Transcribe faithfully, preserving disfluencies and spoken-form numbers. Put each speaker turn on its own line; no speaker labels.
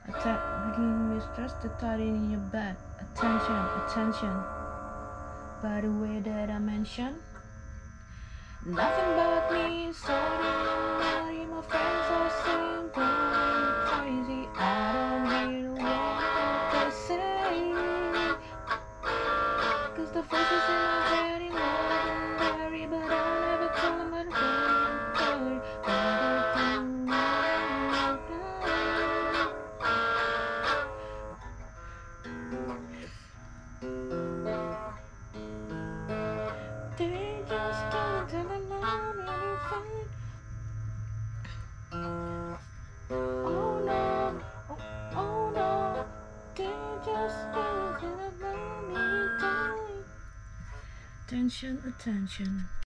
Atten- mistrust the thought in your bed. Attention, attention. By the way that I mentioned, nothing but me starting. My friends are saying going crazy. I don't hear what they say, 'cause the voices in my head in legendary, but I never tell them that I'm they just don't tell them I'm anything. Oh no, oh, oh no, they just don't tell them I'm anything. Attention, attention.